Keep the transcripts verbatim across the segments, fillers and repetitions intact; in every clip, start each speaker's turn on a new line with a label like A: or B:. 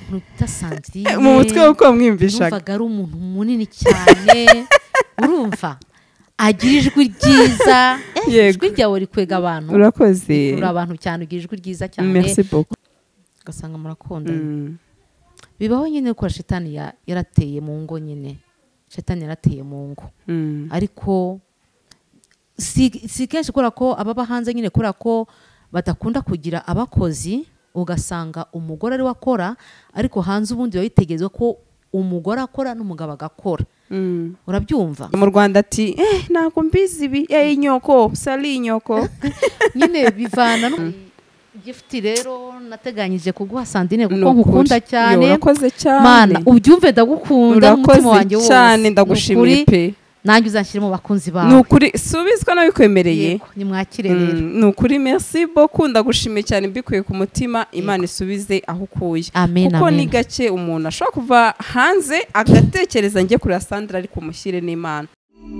A: umuntu utasanzwe
B: mu mutwe uko mwimvishaga
A: numvaga ari umuntu munini cyane urumva agira ijwi ryiza ijwi ryawe rikwega abantu
B: urakoze
A: uri abantu cyane ugira ijwi ryiza cyane
B: merci beaucoup
A: ugasanga murakundanye bibaho nyine ko shitani yarateye mu ngo nyine shitani yarateye mu ngo ariko si si kenshi kubera ko ababa hanze nyine kubera ko badakunda kugira abakozi ugasanga umugore ari wakora ariko hanze ubundi yitegereza ko umugore akora n'umugabo agakora urabyumva
B: mu Rwanda ati eh nako mbizi ibi eh inyoko sali inyoko
A: nyine bivana no gift rero nateganyije kuguha Sandrine kuko nkukunda cyane
B: urakoze cyane
A: mana ubyumve ndagukunda umutima wanjye wose
B: cyane ndagushimiye pe
A: nanjye uzanshyire mu bakunzi bawe
B: nukuri subizwa no bikwemereye
A: ni mwakire rero
B: nukuri merci beaucoup ndagushimiye cyane mbikuye ku mutima Imana isubize aho ukuye kuko ni gake umuntu ashobora kuva hanze agatekereza ngiye kuri Sandra ariko mushyire n'Imana.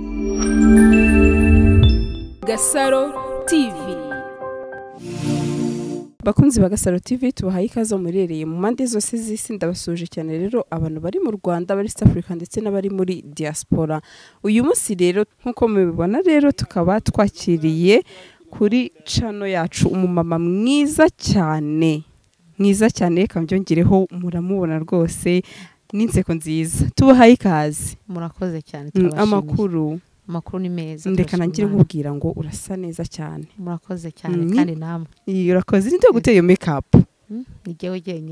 C: Gasaro T V.
B: Bakunzi ba Gasaro T V tubahaye ikaze murereye mu mande zose z'isi ndabasuje cyane rero abantu bari mu Rwanda bari South Africa ndetse n'abari muri diaspora. Uyu munsi rero nkuko mubibona rero tukaba twakiriye kuri channel yacu umumama mwiza cyane mwiza cyane kambyongireho muramubona rwose n'inseko nziza tubahaye ikaze.
A: Murakoze cyane twabashimiye.
B: Amakuru
A: Amakuru ni meza.
B: Ndeka nangire nkubwira ngo urasa neza cyane.
A: Murakoze cyane kandi namwe.
B: Iyo urakoze ninde guteye iyo makeup?
A: Ni jewe jenyine.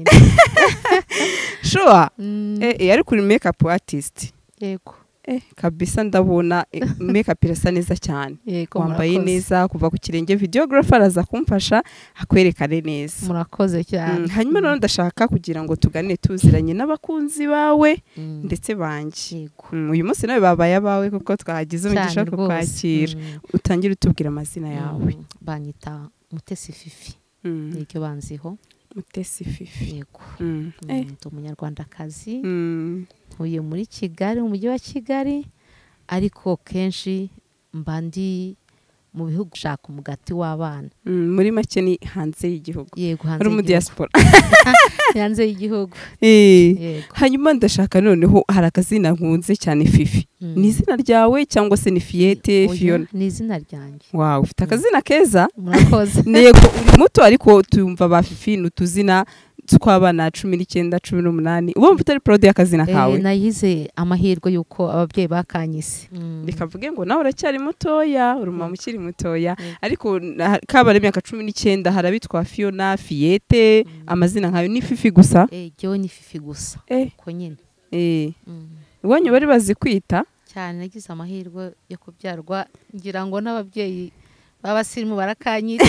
B: Sure. Eh eh ari kuri makeup artist.
A: Yego.
B: Eh kabisa ndabona makeup irasa neza cyane. Wambaye neza kuva ku kirenge videographer aza kumfasha akwerekane neza.
A: Murakoze cyane.
B: Hanyuma none ndashaka kugira ngo tugane tuziranye n'abakunzi bawe ndetse banje. Uyu munsi nawe babaye abawe kuko twahagize umugisha ko kwakira. Utangira utubwira amazina yawe.
A: Banyita Mutesi Fifi. Nicyo banziho.
B: Mutesi Fifi.
A: Yego. Ndi umunyarwandakazi. Uyu muri Kigali mu mujyi wa Kigali ariko kenshi mbandi mu bihugu shaka umugati w'abana.
B: Muri make ni hanze y'igihugu.
A: Yego hanze.
B: Ari mu diaspora.
A: Hanze y'igihugu.
B: Eh. Hanyuma ndashaka noneho harakazina nkunze cyane Fifi. Ni izina ryawe cyangwa se ni Fiete Fiona?
A: Ni izina ryanjye.
B: Wow, ufite akazina keza.
A: Murakoze.
B: Nego uri muto ariko tumva ba Fifi n'utuzina twabana cumi n'icyenda cumi n'umunani ubu mfite ari prode y'akazina kawe.
A: Eh nayize amahirwe yuko ababyeyi bakanyise.
B: Bikavuge ngo nawe uracyari mutoya urumama ukiri mutoya ariko kabare imyaka cumi n'icyenda harabitwa Fiona Fiete amazina nkayo ni Fifi gusa.
A: Eh jewe ni Fifi gusa. Ko nyine.
B: Eh wanyu bari bazi kwita
A: cyane nagize amahirwe yo kubyarwa ngira ngo n'ababyeyi babasirimu barakanyira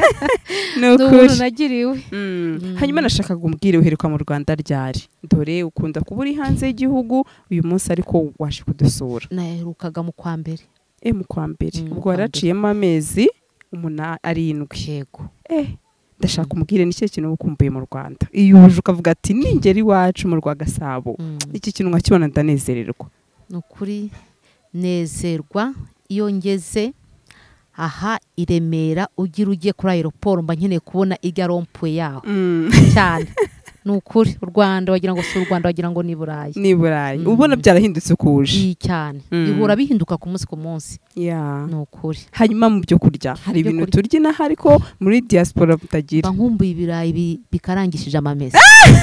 B: nukuri
A: nagiriwe.
B: Hanyuma nashaka gumbwira uheruka mu Rwanda ryari dore ukunda kuba uri hanze y'igihugu uyu munsi ariko waje kudusura.
A: Naherukaga mu kwa mbere.
B: Eh mu kwa mbere ubwo waraciyemo amezi umunani arindwi.
A: Yego.
B: Eh ndashaka umubwire n'icyo kintu ukumbuye mu Rwanda iyo uje ukavuga ati ningeri wacu mu Rwa Gasabo iki kintu nkakibona ndanezererwa.
A: Nukuri nezerwa iyo ngeze aha iremera ugira ugiye kuri aeroport mba nkeneye kubona irya rompuwe yaho cyane. Nukuri u Rwanda wagira ngo si u Rwanda wagira ngo ni Burayi.
B: Ni Burayi. Ubona byarahindutse kuje.
A: Cyane. Ihura bihinduka ku munsi ku munsi.
B: Yeah.
A: Nukuri.
B: Hanyuma mu byo kurya hari ibintu turya na hariko muri diaspora butagira.
A: Bankumbuye ibirayi bikarangishije amameza.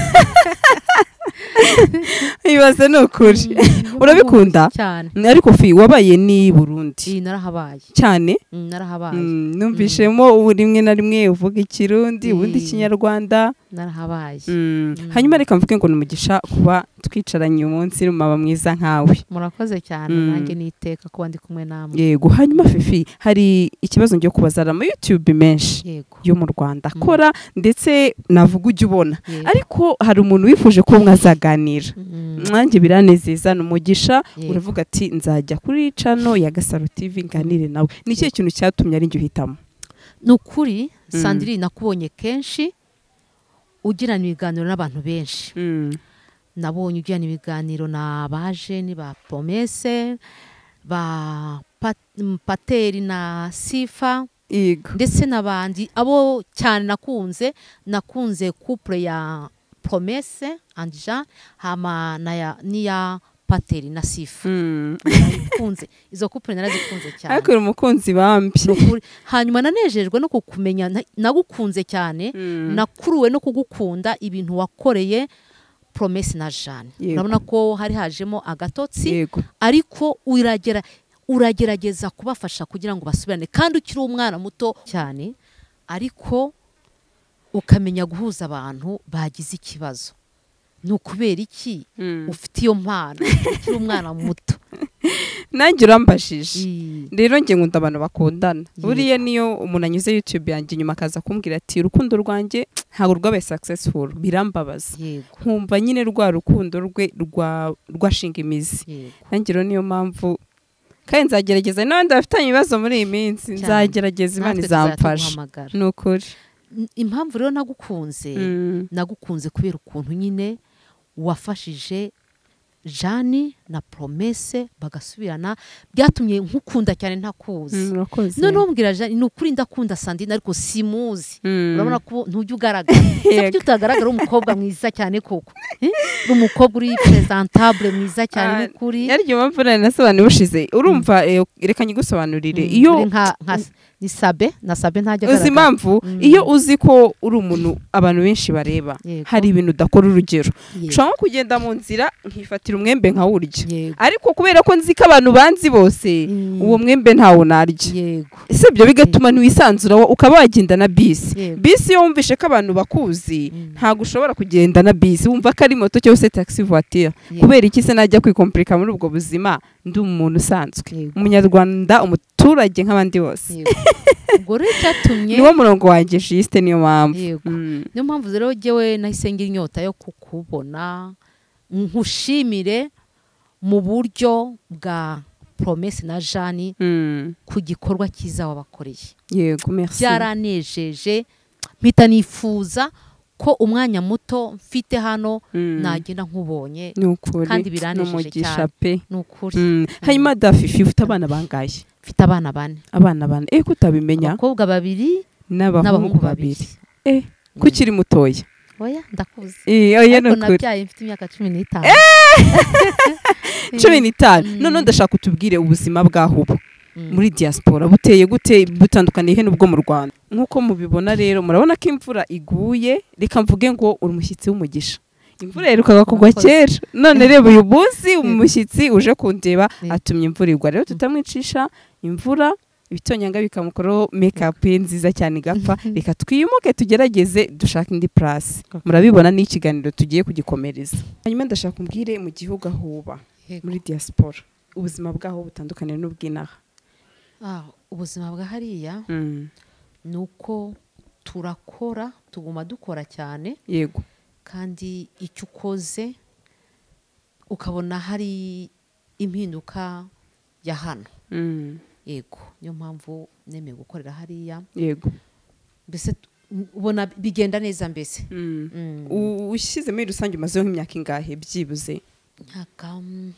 B: Ibaze nukuri. Urabikunda?
A: Cyane.
B: Ariko fi wabaye ni Burundi.
A: Iyi narahabaye.
B: Cyane?
A: Narahabaye.
B: Numvishemo rimwe na rimwe uvuga ikirundi ubundi ikinyarwanda.
A: Narahabaye.
B: Hanyuma reka mvuge ngo numugisha kuba twicaranye umunsi rumaba mwiza nkawe.
A: Murakoze cyane nanjye niteka kuba ndi kumwe namwe.
B: Yego hanyuma Fifi hari ikibazo ngiye kubazara mu YouTube menshi yo mu Rwanda akora ndetse navuga ujye ubona ariko hari umuntu wifuje ko mwazaganira. Mwanjye biranezeza n'umugisha uravuga ati nzajya kuri channel ya Gasaro T V nganire nawe. Ni cyo kintu cyatumye ari njye uhitamo?
A: Nukuri Sandrine nakubonye kenshi ugirana ibiganiro n'abantu benshi. Nabonye ugirana ibiganiro na baje ni ba Promesse ba Pateri na Sifa ndetse nabandi abo cyane nakunze nakunze couple ya promesse anja hama naya niya pateri na sifa
B: Mm.
A: narazikunze izo couple narazikunze cyane
B: ariko uri umukunzi bambi
A: Nukuri. Hanyuma nanejejwe no kukumenya na- nagukunze cyane
B: Mm.
A: nakuruwe no kugukunda ibintu wakoreye promesse na Jeanne
B: Yego.
A: urabona ko hari hajemo agatotsi
B: yego
A: ariko uragera uragerageza kubafasha kugira ngo basubirane kandi ukiri umwana muto cyane ariko ukamenya guhuza abantu bagize ikibazo ni ukubera iki
B: Mm.
A: ufite iyo mpano ukiri umwana muto
B: nanjye urambashije
A: I-
B: rero njye nkunda abantu bakundana
A: Yego.
B: buriya niyo umuntu anyuze YouTube yanjye nyuma akaza kumbwira ati urukundo rwanjye ntabwo rwabaye successful birambabaza
A: yego
B: nkumva nyine rwa rukundo rwe rwa rwashinga imizi
A: yego
B: nanjye rero niyo mpamvu kandi nzagerageza n'abandi bafitanye ibibazo muri iyi minsi
A: Cyane.
B: nzagerageza Imana
A: Natwe
B: izamfasha
A: tuzatuguhamagara.
B: ni ukuri
A: N- impamvu rero nagukunze
B: Mm.
A: nagukunze kubera ukuntu nyine wafashije Jeanne na Promesse bagasubirana byatumye nkukunda cyane ntakuzi
B: Mm, urakoze
A: noneho mbwira Jeanne ni ukuri ndakunda Sandrine ariko simuzi
B: Mm.
A: urabona ko ntujya ugaragara ese kuki utagaragara uri umukobwa mwiza cyane koko Eh? uri umukobwa uri presentable mwiza cyane
B: Ah,
A: n'ukuri
B: yaryo mpamvu nari nasobanuye ushize urumva eh, reka nyigusobanurire
A: Mm,
B: iyo
A: uri nka nka ni Sabe na Sabe ntajya
B: uzi
A: agaragara
B: impamvu
A: Mm.
B: iyo uzi ko uri umuntu abantu benshi bareba
A: Yego.
B: hari ibintu udakora urugero
A: Yego.
B: nshobora kugenda mu nzira nkifatira umwembe nkawurya
A: Yego.
B: ariko kubera ko nzi ko abantu banzi bose
A: Mm.
B: uwo mwembe ntawo narya
A: yego
B: ese ibyo bigatuma ntiwisanzura wo- ukaba wagenda na bisi
A: Yego.
B: bisi iyo wumvishe ko abantu bakuzi
A: Mm.
B: ntabwo ushobora kugenda na bisi wumva ko ari moto cyangwa se taxi voiture
A: Yego.
B: kubera iki se najya kwikomplika muri ubwo buzima ndi umuntu usanzwe
A: Yego.
B: umunyarwanda umuturage nk'abandi bose
A: Yego. ubwo rero cyatumye
B: niwo murongo wanjye jiste niyo mpamvu
A: Yego.
B: Mm.
A: niyo mpamvu rero jyewe nahise ngira inyota yo kukubona nkushimire mu buryo bwa Promesse na Jeanne
B: Mm.
A: ku gikorwa cyiza wabakoreye
B: yego merci
A: byaranejeje mpita nifuza ko umwanya muto mfite hano
B: Mm.
A: nagenda nkubonye
B: ni ukuri
A: kandi biranejeje
B: n'umugisha
A: cyane.
B: pe
A: ni ukuri
B: Mm. hanyuma dafifi ufite abana bangahe
A: mfite abana bane
B: abana bane eh kutabimenya
A: abakobwa babiri
B: n'abahungu
A: n'abahungu
B: babiri
A: babiri
B: eh kukiri mutoya
A: oya ndakuze
B: eh oya
A: ariko
B: nukuri
A: nabyaye mfite imyaka cumi n'itanu
B: cumi n'itanu
A: Mm.
B: none ndashaka utubwire ubuzima bwaho ubu
A: Mm.
B: muri diaspora buteye gute butandukaniye he n'ubwo mu Rwanda nk'uko mubibona rero murabona ko imvura iguye reka mvuge ngo uri umushyitsi w'umugisha imvura yerukaga kugwa
A: Murakoze.
B: kera none reba uyu munsi umushyitsi uje kundeba
A: Mm.
B: atumye imvura igwa rero tutamwicisha imvura ibitonyanga bikamukoraho make-up nziza cyane igapfa reka twimuke tugerageze dushaka indi place murabibona ni ikiganiro tugiye kugikomereza hanyuma ndashaka umbwire mu gihugu aho uba
A: Yego.
B: muri diaspora ubuzima bwaho butandukanye n'ubw'inaha
A: Ah, ubuzima bwa hariya
B: Mm.
A: ni uko turakora tuguma dukora cyane
B: yego
A: kandi icyo ukoze ukabona hari impinduka ya hano
B: Mm.
A: yego niyo mpamvu nemeye gukorera hariya
B: yego
A: mbese t- ubona bigenda neza mbese
B: Mm.
A: Mm.
B: U- ushyize muri rusange umazeho nk'imyaka ingahe byibuze
A: imyaka mm,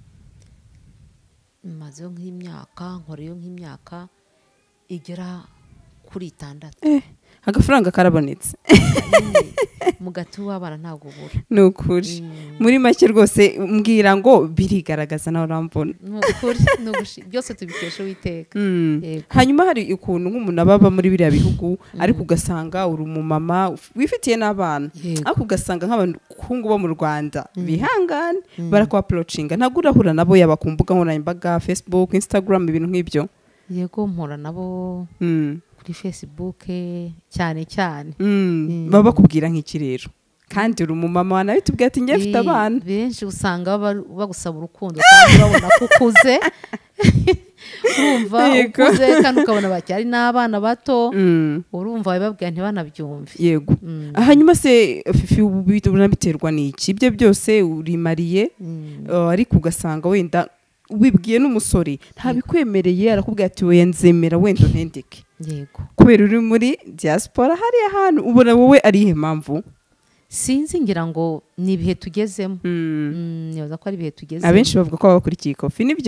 A: mazeho nk'imyaka nkoreyo nk'imyaka igera kuri itandatu
B: eh agafaranga karabonetse
A: Nyine, mu gati w'abana ntabwo ubura
B: ni ukuri
A: Mm.
B: muri make rwose mbwira ngo birigaragaza nawe urambona
A: ni ukuri ni ugushi byose tubikesha uwiteka
B: Mm.
A: Yego.
B: hanyuma hari ukuntu nk'umuntu aba aba muri biriya bihugu ariko ugasanga uri umumama uf- wifitiye n'abana
A: Yego.
B: ariko ugasanga nk'abakungu bo mu Rwanda
A: Mm.
B: bihangane
A: Mm.
B: barakwapurocinga ntabwo urahura nabo yaba ku mbuga nkoranyambaga Facebook Instagram ibintu nk'ibyo
A: yego mpura nabo
B: Mm.
A: kuri Facebook cyane cyane
B: Mm.
A: Mm.
B: baba bakubwira nk'iki rero kandi uri umumama nawe tubwira ati njye mfite
A: Eh,
B: abana
A: benshi usanga baba- bagusaba urukundo kandi babona ko ukuze urumva
B: Yego.
A: ukuze kandi ukabona bacyari n'abana bato
B: Mm.
A: urumva bababwira ntibanabyumve
B: yego
A: Mm.
B: hanyuma se fifi ubu bihita biterwa n'iki ibyo byose urimariye
A: Mm.
B: uh, ariko ugasanga wenda wibwiye n'umusore ntabikwemereye arakubwira ati we nzemera wenda untendeke
A: yego
B: kubera uri muri diaspora hariya hantu ubona wowe ari ihe mpamvu
A: sinzi ngira ngo ni ibihe tugezemo
B: Mm.
A: Mm, nibaza ko ari ibihe tugezemo
B: abenshi bavuga ko baba bakurikiye ikofi nibyo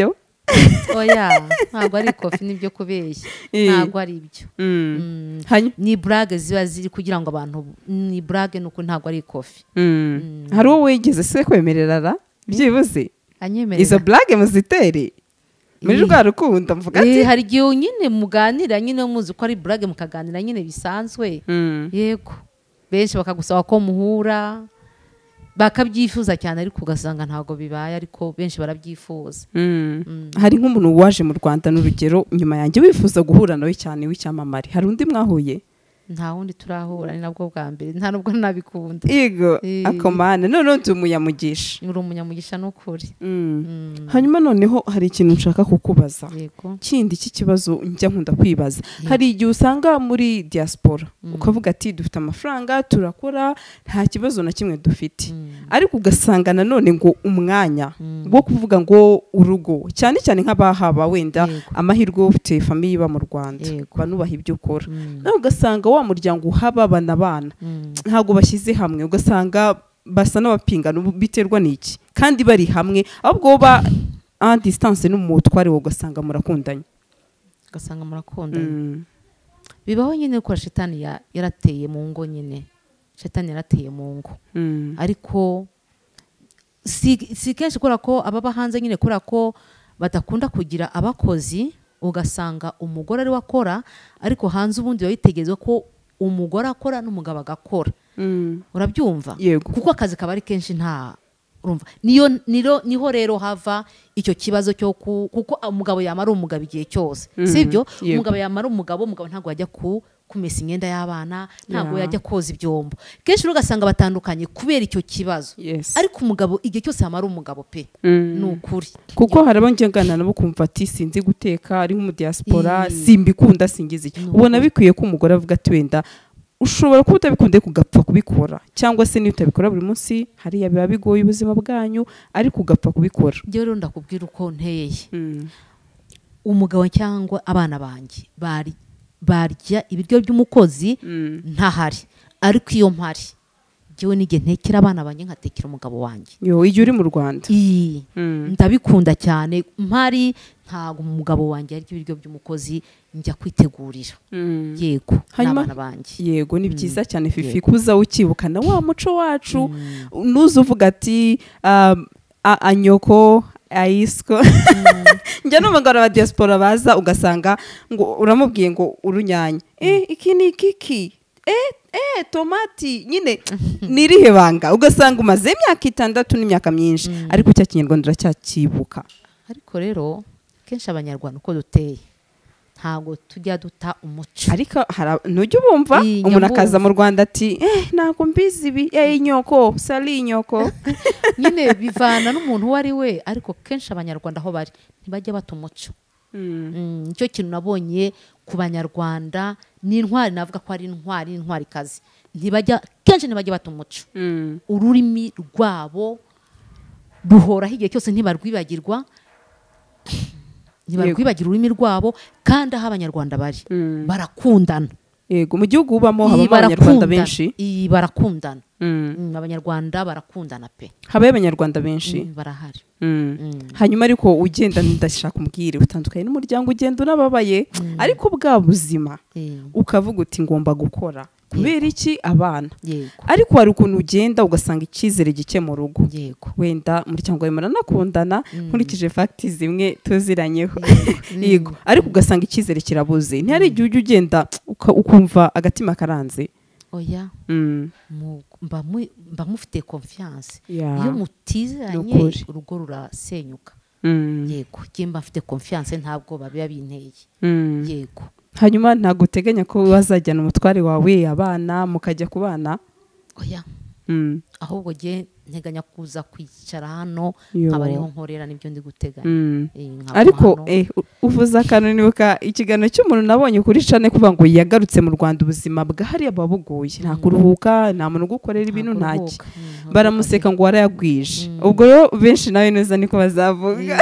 A: oya ntabwo ari ikofi nibyo kubeshya ntabwo ari ibyo ni burage ziba ziri kugira ngo abantu ni burage nuko ntabwo ari ikofi
B: hari uwo wigeze se kwemerera byibuze
A: anyemerera
B: izo burage muzitere muri rwa rukundo mvuga ati
A: hari igihe nyine muganira nyine muzi ko ari burage mukaganira nyine bisanzwe yego benshi bakagusaba ko muhura bakabyifuza cyane ariko ugasanga ntabwo bibaye ariko benshi barabyifuza
B: hari nk'umuntu waje mu Rwanda n'urugero nyuma yanjye wifuza guhura nawe cyane w'icyamamare hari undi mwahuye
A: nta wundi turahura ni nabwo bwa mbere nta nubwo nabikunda
B: yego akomana none ndi umunyamugisha
A: uri umunyamugisha n'ukuri
B: hanyuma noneho hari ikintu nshaka kukubaza kindi cy'ikibazo njya nkunda kwibaza hari igihe usanga muri diaspora ukavuga ati dufite amafaranga turakora nta kibazo na kimwe dufite ariko ugasanga nanone ngo umwanya wo kuvuga ngo urugo cyane cyane nk'abahaba wenda amahirwe ufite famiye iba mu Rwanda banubaha ibyo ukora nawe ugasanga wa muryango uhaba abana bana ntago bashyize hamwe ugasanga basa n'abapingana biterwa n'iki kandi bari hamwe ahubwo ba en distance n'umutware wo ugasanga murakundanye
A: ugasanga murakundanye bibaho nyine ko shitani yarateye mu ngo nyine shitani yarateye mu ngo ariko si si kenshi kora ko ababa hanze nyine kora ko badakunda kugira abakozi ugasanga umugore ari wakora ariko hanze ubundi babitegereza ko umugore akora n'umugabo agakora urabyumva kuko akazi kaba ari kenshi nta urumva niyo niro niho rero hava icyo kibazo cyo kuko umugabo yamara umugabo igihe cyose sibyo umugabo yamara umugabo umugabo ntago yajya ku kumesa imyenda y'abana ntago yajya koza ibyombo kenshi ugasanga batandukanye kubera icyo kibazo ariko umugabo igihe cyose yamara umugabo pe nukuri
B: kuko harabo njengana nabo kumva ati sinzi guteka ari mu diaspora simbikunda singize ubona bikwiye ko umugore avuga ati wenda ushobora kuba utabikunde kugapfa kubikora cyangwa se niyo utabikora buri munsi hariya biba bigoye ubuzima bwanyu ariko ugapfa kubikora
A: njye rero ndakubwira uko nteye umugabo cyangwa abana banjye bari barya ibiryo by'umukozi ntahari ariko iyo mpari jewe nige ntekera abana banjye nkatekera umugabo wanjye
B: yo iyo uri mu Rwanda
A: ndabikunda cyane mpari ntago umugabo wanjye arya ibiryo by'umukozi njya kwitegurira yego n'abana banjye
B: yego ni byiza cyane fifi kuza ukibukana wa muco wacu nuzo uvuga ati anyoko ayisko njya n'umugabo wa diaspora baza ugasanga ngo uramubwiye ngo urunyanya eh iki ni kiki eh eh tomati nyine nirihe banga ugasanga umaze imyaka itandatu n'imyaka myinshi ariko cya kinyarwanda uracyakibuka
A: ariko rero kenshi abanyarwanda uko duteye ntago tujya duta umuco
B: ariko nujya ubumva umuntu akaza mu Rwanda ati eh ntago mbizi ibi eh inyoko sali inyoko
A: nyine bivana n'umuntu wari we ariko kenshi abanyarwanda aho bari ntibajya bata umuco nicyo kintu nabonye ku banyarwanda ni intwari navuga ko ari intwari intwari kazi ntibajya kenshi ntibajya bata umuco ururimi rwabo ruhoraho igihe cyose ntibarwibagirwa ntibarwibagira ururimi rwabo kandi aho abanyarwanda bari barakundana
B: yego mu gihugu ubamo haba abanyarwanda benshi
A: iyi barakundana abanyarwanda barakundana pe
B: habaye abanyarwanda benshi
A: barahari
B: hanyuma ariko ugenda ndashaka umbwire utandukanye n'umuryango ugenda unababaye ariko bwa buzima ukavuga uti ngomba gukora kubera iki abana ariko hari ukuntu ugenda ugasanga icyizere gike mu rugo wenda umuryango wawe muranakundana nkurikije facts zimwe tuziranyeho yego ariko ugasanga icyizere kirabuze ntihari igihe ujya ugenda ukumva agatima karanze
A: oya mba mufite confiance iyo mutizeranye urugo rurasenyuka yego mba mfite confiance ntabwo babiba binteye yego
B: hanyuma ntago uteganya ko wazajyana umutware wawe abana mukajya kubana
A: oya ahubwo je nteganya kuza kwicara hano nkabariho nkorera nibyo ndi guteganya
B: ariko eh uvuza akantu nibuka ikiganiro cy'umuntu nabonye kuri chane kuvuga ngo yagarutse mu Rwanda ubuzima bwahari ababugoye nta kuruhuka nta muntu gukorera ibintu ntaki baramuseka ngo warayagwije ubwo rero benshi nawe neza niko bazavuga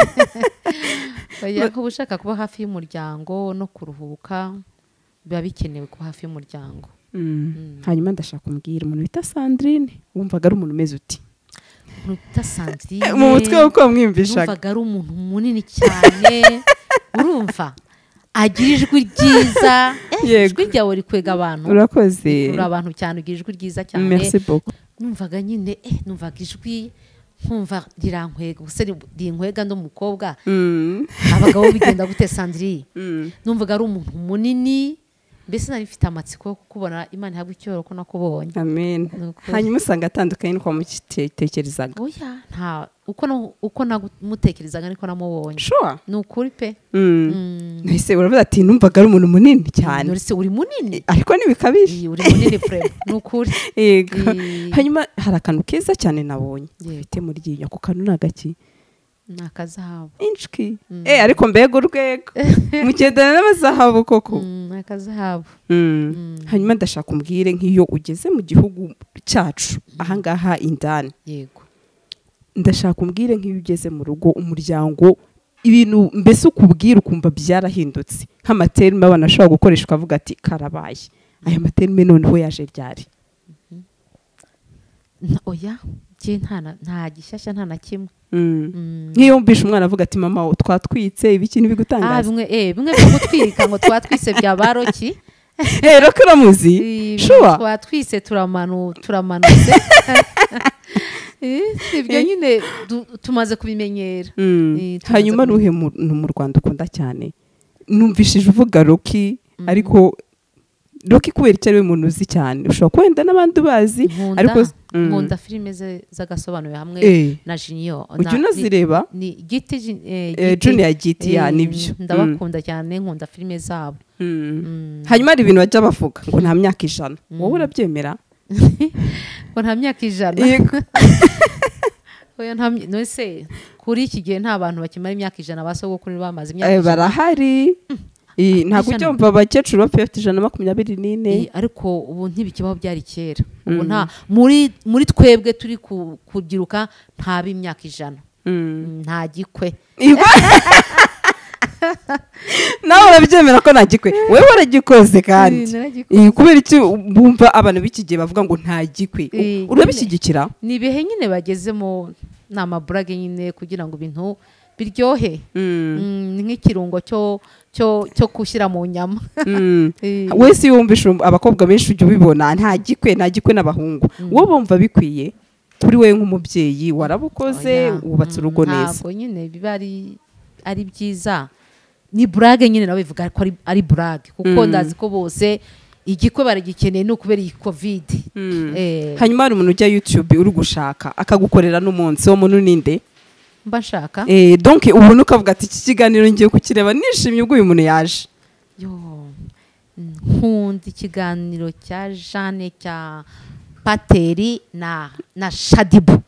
A: oya ko ushaka kuba hafi y'umuryango no kuruhuka biba bikenewe kuba hafi y'umuryango
B: hanyuma ndashaka kumbwira umuntu bita Sandrine wumvaga ari umuntu umeze uti
A: umuntu bita Sandrine
B: mu mutwe uko mwimvishaga
A: numvaga ari umuntu munini cyane urumva agira ijwi ryiza ijwi ryawe rikwega abantu
B: urakoze
A: uri abantu cyane ugira ijwi ryiza cyane
B: merci beaucoup
A: numvaga nyine eh numvaga ijwi nkumva rirankwega ubuse rinkwega ndo mukobwa abagabo bigenda gute Sandrine numvaga ari umuntu munini mbese nari mfite amatsiko kubona Imana ihabwa icyoro ko nakubonye
B: amen hanyuma usanga atandukanye nuko mukitekerezaga
A: oya nta uko no uko namutekerezaga niko namubonye
B: sure
A: nukuri pe
B: nahise uravuga ati numvaga ari umuntu munini cyane
A: nurse uri munini
B: ariko nibikabije
A: uri munini frere nukuri
B: yego hanyuma hari akantu keza cyane nabonye ufite muri ryinyo ko kantu nagaki
A: nakazahabu
B: inchki eh ariko mbega urwego mugendana n'abazahabu koko
A: nakazahabu
B: hanyuma ndashaka umbwire nk'iyo ugeze mu gihugu cyacu ahangaha indani
A: yego
B: ndashaka umbwire nk'iyo ugeze mu rugo umuryango ibintu mbese ukubwira ukumva byarahindutse nk'amaterme abana ashobora gukoresha ukavuga ati karabaye aya materme noneho yaje ryari
A: oya je nta nta gishyashya nta na kimwe
B: nk'iyo wumvishe umwana avuga ati mama twatwitse ibiki ntibigutangaza
A: ah bimwe eh bimwe byo gutwika ngo twatwise bya baroki
B: eh roko ramuzi shuwa
A: twatwise turamanu turamanutse ibyo nyine tumaze kubimenyera
B: hanyuma nuhe mu Rwanda ukunda cyane numvishije uvuga roki ariko roki kubera icyo ari umuntu uzi cyane ushobora kwenda n'abandi bazi
A: ariko nkunda filime z'agasobanuye hamwe na Junior
B: ujya unazireba
A: ni giti
B: Junior giti ya nibyo
A: ndabakunda cyane nkunda filime zabo
B: hanyuma ari ibintu bajya bavuga ngo nta myaka ijana wowe urabyemera
A: ngo nta myaka ijana oya nta nose kuri iki gihe nta bantu bakimara imyaka ijana basogokuru bamaze imyaka ijana
B: barahari ntabwo cyumva abakecuru bapfa bafite ijana na makumyabiri n'ine
A: ariko ubu ntibikibaho byari kera ubu nta muri muri twebwe turi kubyiruka nta b'imyaka ijana nta gikwe
B: nawe urabyemera ko nta gikwe wowe waragikoze kandi kubera iki bumva abantu b'iki gihe bavuga ngo nta gikwe urabishyigikira
A: ni ibihe nyine bagezemo ni amaburage nyine kugira ngo ibintu biryohe nk'ikirungo cyo cyo cyo kushyira mu nyama
B: wese yumvisha abakobwa benshi ujya ubibona nta gikwe nta gikwe n'abahungu wowe bumva bikwiye kuri we nk'umubyeyi warabukoze wubatse urugo neza
A: ntabwo nyine biba ari ari byiza ni burage nyine nawe bivuga ko ari burage kuko ndazi ko bose igikwe baragikeneye no kubera iyi covid
B: hanyuma hari umuntu ujya YouTube uri gushaka akagukorera n'umunsi wo muntu ninde
A: mba nshaka
B: eh donc ubu nukavuga ati iki kiganiro ngiye kukireba nishimye ubwo uyu muntu yaje
A: yo nkunda ikiganiro cya Jeanne cya Pateri na na Shadibu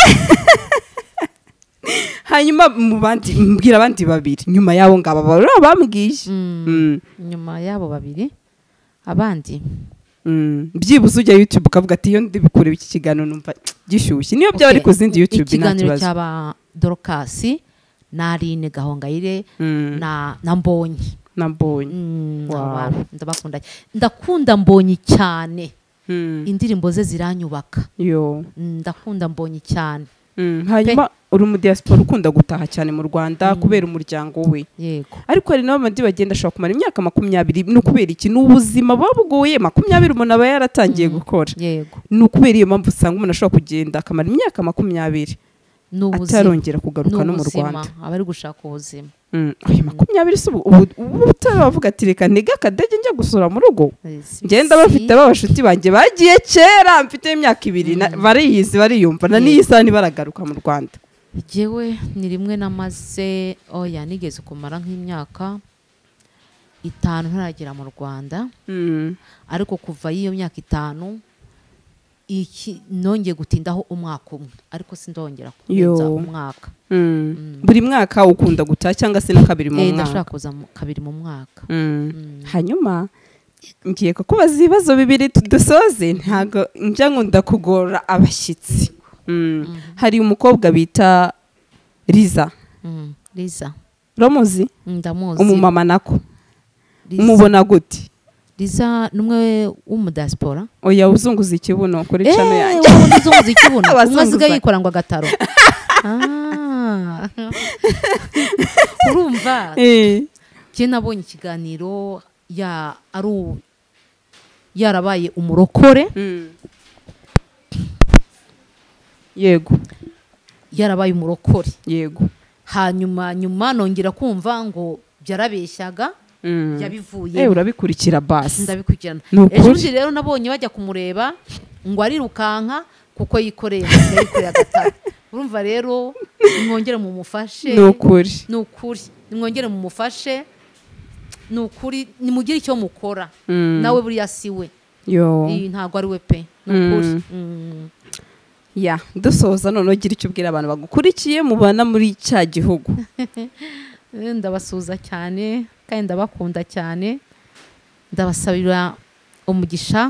B: hanyuma mu bandi mbwira abandi babiri nyuma yabo ngaba bambwiye
A: nyuma yabo babiri abandi
B: byibuze ujya YouTube ukavuga ati iyo ndibikure iki kiganiro numva gishyushye niyo byaba ari ku zindi YouTube nta kibazo
A: ikiganiro cyaba Dorokasi na Aline Gahongayire na na Mbonyi
B: na Mbonyi
A: wow ndabakunda ndakunda Mbonyi cyane indirimbo ze ziranyubaka
B: yo
A: ndakunda Mbonyi cyane
B: hanyuma uri mu diaspora ukunda gutaha cyane mu Rwanda kubera umuryango we
A: yego
B: ariko hari n'abandi bagenda ashaka kumara imyaka makumyabiri no kubera iki n'ubuzima babugoye makumyabiri umuntu aba yaratangiye gukora
A: yego
B: no kubera iyo mpamvu usanga umuntu ashobora kugenda akamara imyaka makumyabiri atarongera kugaruka no mu Rwanda
A: aba ari gushaka ubuzima
B: ayo makumyabiri se ubu utaravuga ati reka niga akadege njya gusura mu rugo ngenda bafite babashuti banjye bagiye kera mfite imyaka ibiri bariyizi bariyumva na n'iyi saha baragaruka mu Rwanda
A: jewe ni rimwe namaze oya nigeze kumara nk'imyaka itanu ntaragera mu Rwanda ariko kuva iyo myaka itanu iki nongeye gutindaho umwaka umwe ariko sindongera kurenza umwaka
B: buri mwaka ukunda gutaha cyangwa se na kabiri mu mwaka
A: ndashaka kuza kabiri mu mwaka
B: hanyuma ngiye kukubaza ibibazo bibiri dusoze ntago njya nkunda kugora abashyitsi hari umukobwa bita Liza
A: Liza
B: uramuzi
A: ndamuzi
B: umumama nako umubona gute
A: Liza numwe w'umudiaspora.
B: Oya uzunguza ikibuno kuri channel yanjye.
A: Eh, wowe uzunguza ikibuno. Umwaziga yikora ngo agataro. Ah. Urumva?
B: Eh.
A: Je nabonye ikiganiro ya aru yarabaye umurokore.
B: Mm. Yego.
A: Yarabaye umurokore.
B: Yego.
A: Hanyuma nyuma nongera kumva ngo byarabeshyaga.
B: Mm.
A: Yabivuye.
B: Eh urabikurikira basi.
A: Ndabikurikirana.
B: Ejo
A: Ejo rero nabonye bajya kumureba ngo ari rukanka kuko yikoreye yikoreye agataro. Urumva rero mwongere mu mufashe.
B: Nukuri.
A: Nukuri. Mwongere mu mufashe. Nukuri nimugire icyo mukora.
B: Mm.
A: Nawe buri yasiwe.
B: Yo.
A: Iyi ntago ari we pe. Nukuri. Mm.
B: Ya, dusoza none gira icyo ubwira abantu bagukurikiye mubana muri cya gihugu.
A: Ndabasuza cyane kandi ndabakunda cyane. Ndabasabira umugisha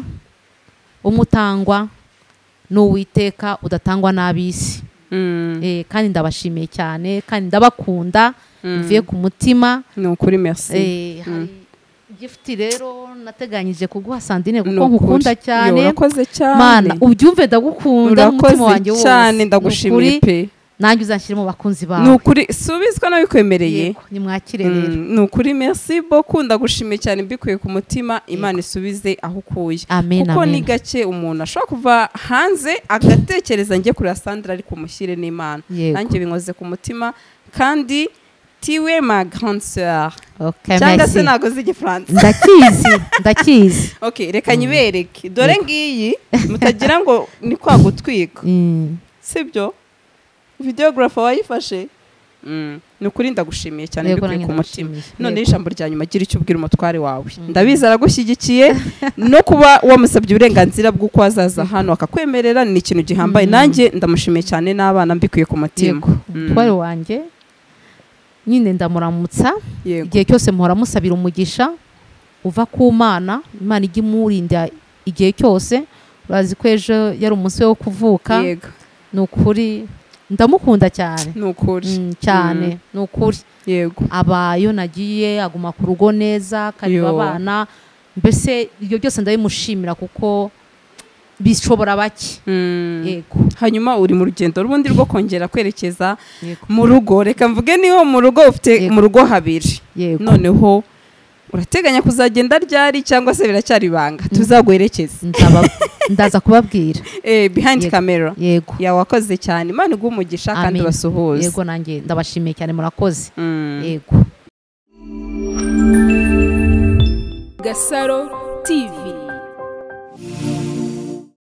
A: umutangwa n'uwiteka udatangwa n'abisi.
B: Mm.
A: Eh kandi ndabashimiye cyane kandi ndabakunda mvuye ku mutima.
B: Nukuri merci.
A: Eh hari gift rero nateganyije kuguha Sandrine kuko nkukunda cyane.
B: Urakoze cyane.
A: Mana ubyumve ndagukunda umutima wanjye wose.
B: Cyane ndagushimiye pe.
A: Nanjye uzanshyire mu bakunzi bawe.
B: Nukuri subizwa no bikwemereye.
A: Ni mwakire rero.
B: Nukuri merci beaucoup ndagushimiye cyane mbikuye ku mutima Imana isubize aho ukuye.
A: Kuko
B: ni gake umuntu ashobora kuva hanze agatekereza ngiye kuri Sandra ariko mushyire n'Imana. Nanjye binkoze ku mutima kandi tiwe ma grande sœur.
A: Okay,
B: cyangwa se nago zigi France.
A: Ndakizi, ndakizi.
B: Okay, reka nyibereke. Dore ngiyi mutagira ngo ni kwa gutwika.
A: Mm.
B: Sibyo? Videographer wayifashe. Mm. Nukuri ndagushimiye cyane bikuye ku mutima. None ijambo rya nyuma gira icyo ubwira umutware wawe. Ndabiza aragushyigikiye no kuba wamusabye uburenganzira bwo kwazaza hano akakwemerera ni ikintu gihambaye. Nanjye ndamushimiye cyane n'abana mbikuye ku mutima.
A: Umutware wanjye nyine ndamuramutsa igihe cyose muhora musabira umugisha uva ku Mana. Imana igi murinda igihe cyose. Urazi ko ejo yari umunsi wo kuvuka.
B: Yego.
A: Nukuri ndamukunda cyane.
B: Nukuri.
A: Mm, cyane. Nukuri.
B: Yego.
A: Abayo nagiye aguma ku rugo neza kariba abana. Mbese ibyo byose ndabimushimira kuko bishobora baki.
B: Mm.
A: Yego.
B: Hanyuma uri mu rugendo rubundi rwo kongera kwerekeza mu rugo. Reka mvuge niho mu rugo ufite mu rugo habiri. Noneho urateganya kuzagenda ryari cyangwa se biracyari banga tuzagwerekeza.
A: Ndaza kubabwira.
B: Eh behind camera.
A: Yego.
B: Ya wakoze cyane. Imana igumugisha kandi basuhuza.
A: Yego nanjye ndabashimiye cyane murakoze. Yego.
C: Gasaro T V.